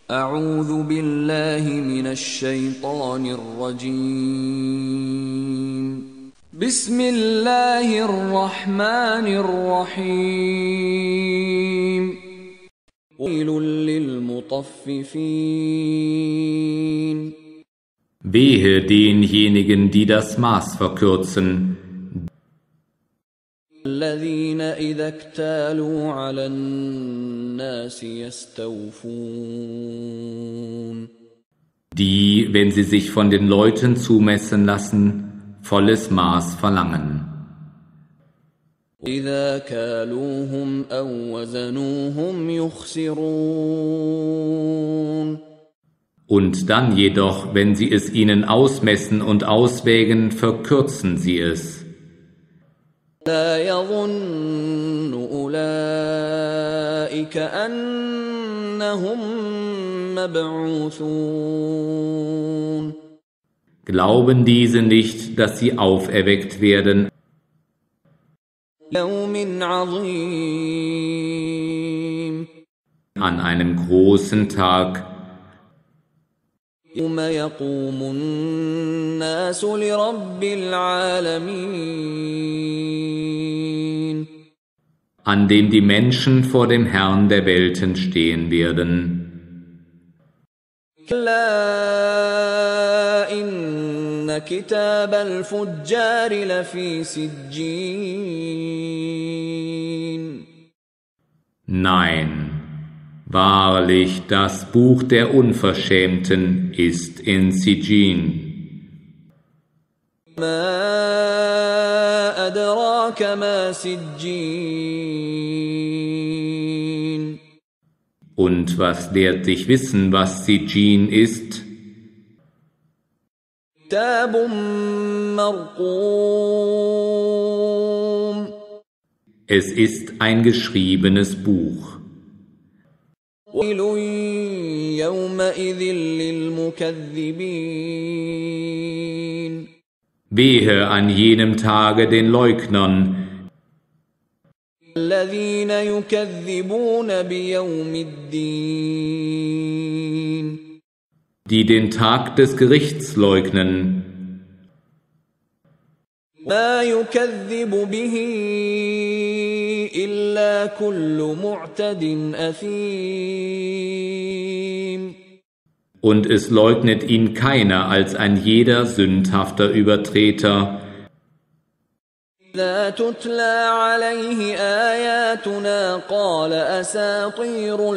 أعوذ بالله من الشيطان الرجيم بسم الله الرحمن الرحيم ويل للمطففين Wehe denjenigen, die das Maß verkürzen, الذين إذا اكتالوا على الناس يستوفون die, wenn sie sich von den Leuten zumessen lassen, volles Maß verlangen. إذا كالوهم أو وزنوهم يخسرون Und dann jedoch, wenn sie es ihnen ausmessen und auswägen, verkürzen sie es. لا يظن أولئك أنهم مبعوثون Glauben diese nicht, dass sie auferweckt werden يوم عظيم an einem großen Tag, يوم يقوم الناس لرب العالمين an dem die Menschen vor dem Herrn der Welten stehen werden. كلا إن كتاب الفجار لفي سجين Nein, wahrlich, das Buch der Unverschämten ist in Sijin. ما أدراك ما سجين Und was lehrt dich wissen, was Sijin ist? كتاب مرقوم Es ist ein geschriebenes Buch. ويل يومئذ للمكذبين Wehe an jenem Tage den Leugnern, الذين يكذبون بيوم الدين die den Tag des Gerichts leugnen. ما يكذب به إلا كل معتد أثيم Und es leugnet ihn keiner als ein jeder sündhafter Übertreter. إذا تتلى عليه آياتنا قال أساطير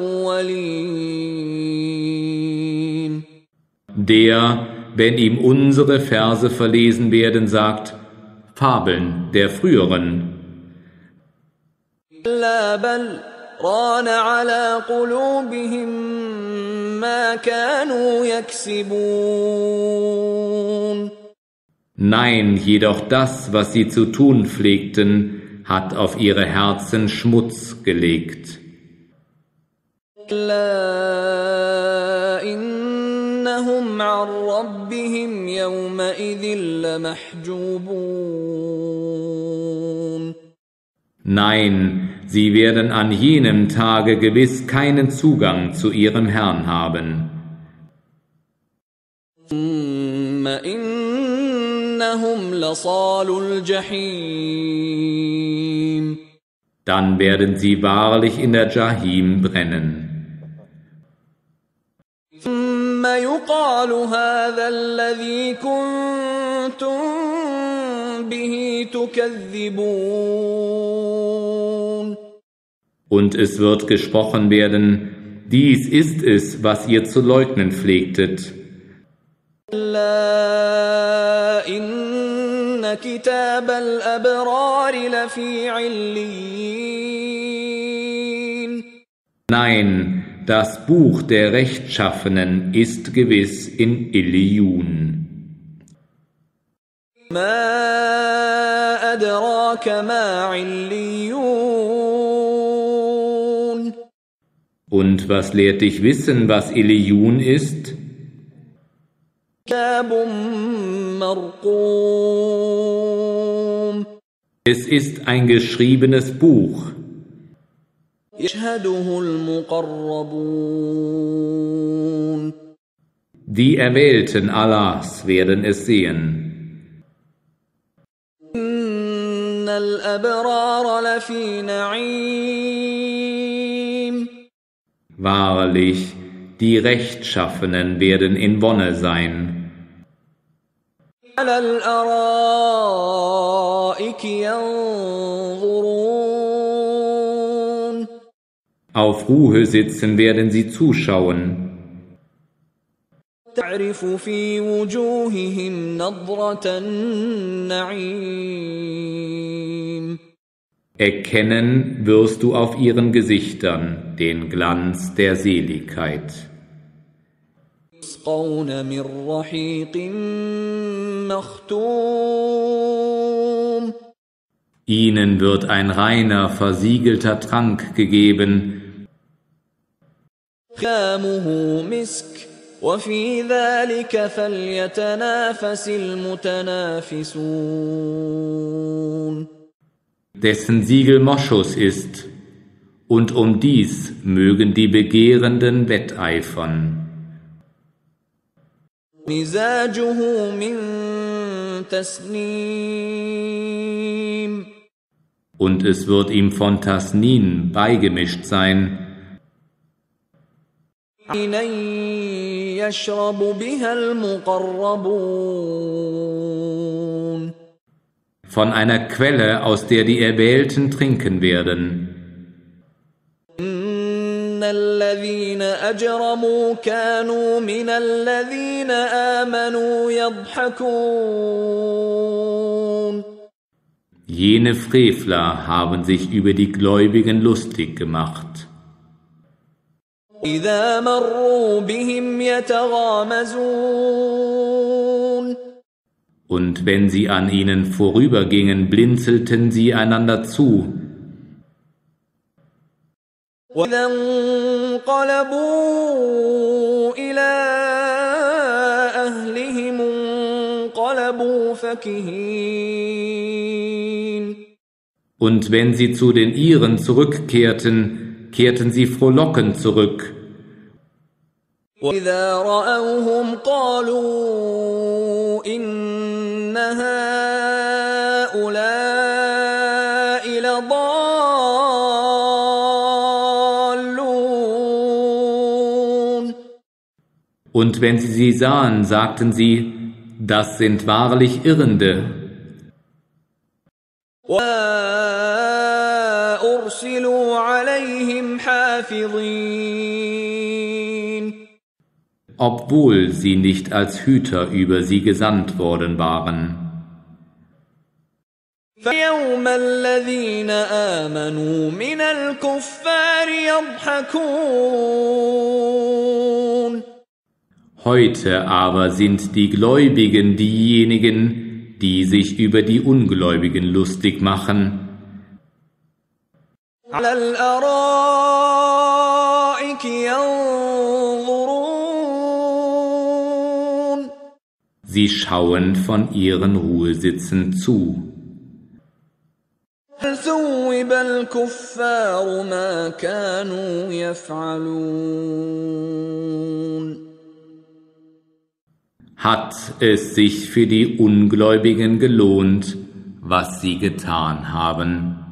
الأولين Der, wenn ihm unsere Verse verlesen werden, sagt, Fabeln der Früheren. لا بل ران على قلوبهم ما كانوا يكسبون Nein, jedoch das, was sie zu tun pflegten, hat auf ihre Herzen Schmutz gelegt. لا إنهم عن ربهم يومئذ لمحجوبون Nein, sie werden an jenem Tage gewiss keinen Zugang zu ihrem Herrn haben. ثم إنهم لصالو الجحيم Dann werden sie wahrlich in der Jahim brennen. ثم يقال هذا الذي كنتم به تكذبون Und es wird gesprochen werden, dies ist es, was ihr zu leugnen pflegtet. لا إن كتاب الأبرار لفي عليين Nein, das Buch der Rechtschaffenen ist gewiss in Illiyun. ما أدراك ما عليون Und was lehrt dich wissen, was Illiyun ist? كتاب مرقوم Es ist ein geschriebenes Buch. يشهده المقربون Die Erwählten Allahs werden es sehen. إن الأبرار لفي نعيم. Wahrlich, die Rechtschaffenen werden in Wonne sein. على الأرائك ينظرون. Auf Ruhe sitzen werden sie zuschauen. تعرف في وجوههم نضرة النعيم. Erkennen wirst du auf ihren Gesichtern den Glanz der Seligkeit. يسقون من رحيق مختوم. Ihnen wird ein reiner, versiegelter Trank gegeben. ختامه مسك وفي ذلك فليتنافس المتنافسون. Dessen Siegel Moschus ist, und um dies mögen die Begehrenden wetteifern. مزاجه من تسنيم. Und es wird ihm von Tasnin beigemischt sein, عينا يشرب بها المقربون. von einer Quelle, aus der die Erwählten trinken werden. إن الذين أجرموا كانوا من الذين آمنوا يضحكون. Jene Frevler haben sich über die Gläubigen lustig gemacht. إذا مروا بهم يتغامزون. Und wenn sie an ihnen vorübergingen, blinzelten sie einander zu. وإذا انقلبوا إلى أهلهم انقلبوا فكهين. Und wenn sie zu den Ihren zurückkehrten, kehrten sie frohlockend zurück. وإذا رأوهم قالوا إن هؤلاء لضالون. Und wenn sie sahen, sagten sie, das sind wahrlich Irrende. وما أرسلوا عليهم حافظين. Obwohl sie nicht als Hüter über sie gesandt worden waren. فَيَوْمَ الَّذِينَ آمَنُوا مِنَ الْكُفَّارِ يَضْحَكُونَ. Heute aber sind die Gläubigen diejenigen, die sich über die Ungläubigen lustig machen. عَلَى الْأَرَائِكِ يَنظُرُونَ. Sie schauen von ihren Ruhesitzen zu. هَلْ ثُوِّبَ الْكُفَّارُ مَا كَانُوا يَفْعَلُونَ. Hat es sich für die Ungläubigen gelohnt, was sie getan haben?